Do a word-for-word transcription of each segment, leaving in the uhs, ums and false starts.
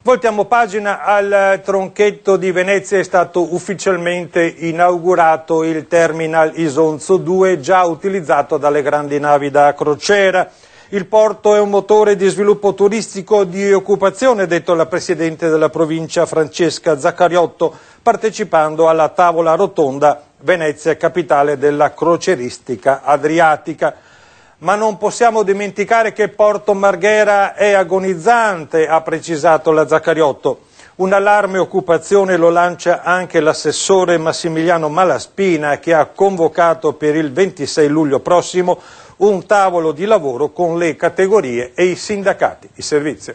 Voltiamo pagina. Al Tronchetto di Venezia è stato ufficialmente inaugurato il Terminal Isonzo due, già utilizzato dalle grandi navi da crociera. Il porto è un motore di sviluppo turistico e di occupazione, ha detto la Presidente della provincia Francesca Zaccariotto, partecipando alla tavola rotonda Venezia capitale della crocieristica adriatica. Ma non possiamo dimenticare che Porto Marghera è agonizzante, ha precisato la Zaccariotto. Un allarme occupazione lo lancia anche l'assessore Massimiliano Malaspina, che ha convocato per il ventisei luglio prossimo un tavolo di lavoro con le categorie e i sindacati. Il servizio.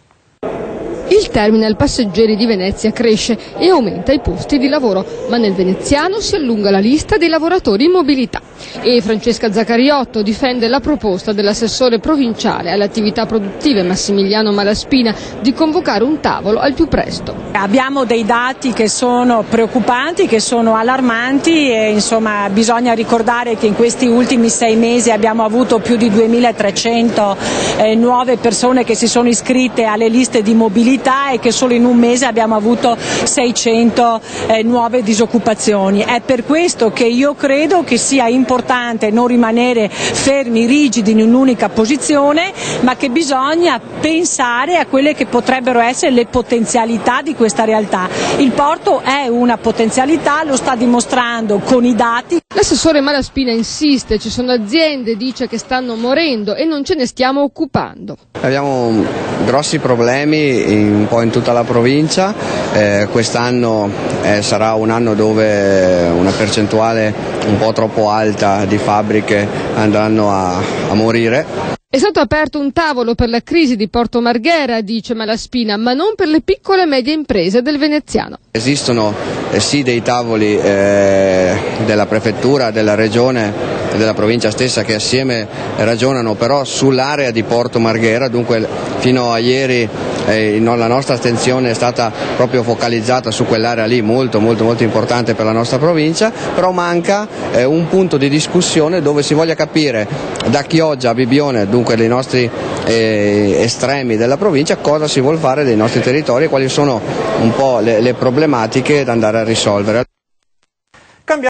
Il terminal passeggeri di Venezia cresce e aumenta i posti di lavoro, ma nel veneziano si allunga la lista dei lavoratori in mobilità. E Francesca Zaccariotto difende la proposta dell'assessore provinciale alle attività produttive Massimiliano Malaspina di convocare un tavolo al più presto. Abbiamo dei dati che sono preoccupanti, che sono allarmanti e insomma bisogna ricordare che in questi ultimi sei mesi abbiamo avuto più di duemilatrecento eh, nuove persone che si sono iscritte alle liste di mobilità e che solo in un mese abbiamo avuto seicento eh, nuove disoccupazioni. È per questo che io credo che sia importante non rimanere fermi, rigidi in un'unica posizione, ma che bisogna pensare a quelle che potrebbero essere le potenzialità di questa realtà. Il porto è una potenzialità, lo sta dimostrando con i dati. L'assessore Malaspina insiste, ci sono aziende, dice, che stanno morendo e non ce ne stiamo occupando. Abbiamo grossi problemi in, un po' in tutta la provincia, eh, quest'anno eh, sarà un anno dove una percentuale un po' troppo alta di fabbriche andranno a, a morire. È stato aperto un tavolo per la crisi di Porto Marghera, dice Malaspina, ma non per le piccole e medie imprese del veneziano. Esistono eh, sì dei tavoli eh, della prefettura, della regione e della provincia stessa che assieme ragionano però sull'area di Porto Marghera, dunque fino a ieri eh, la nostra attenzione è stata proprio focalizzata su quell'area lì, molto molto molto importante per la nostra provincia, però manca eh, un punto di discussione dove si voglia capire da Chioggia a Bibbione, dunque dei nostri eh, estremi della provincia, cosa si vuol fare dei nostri territori e quali sono un po' le, le problematiche da andare a risolvere.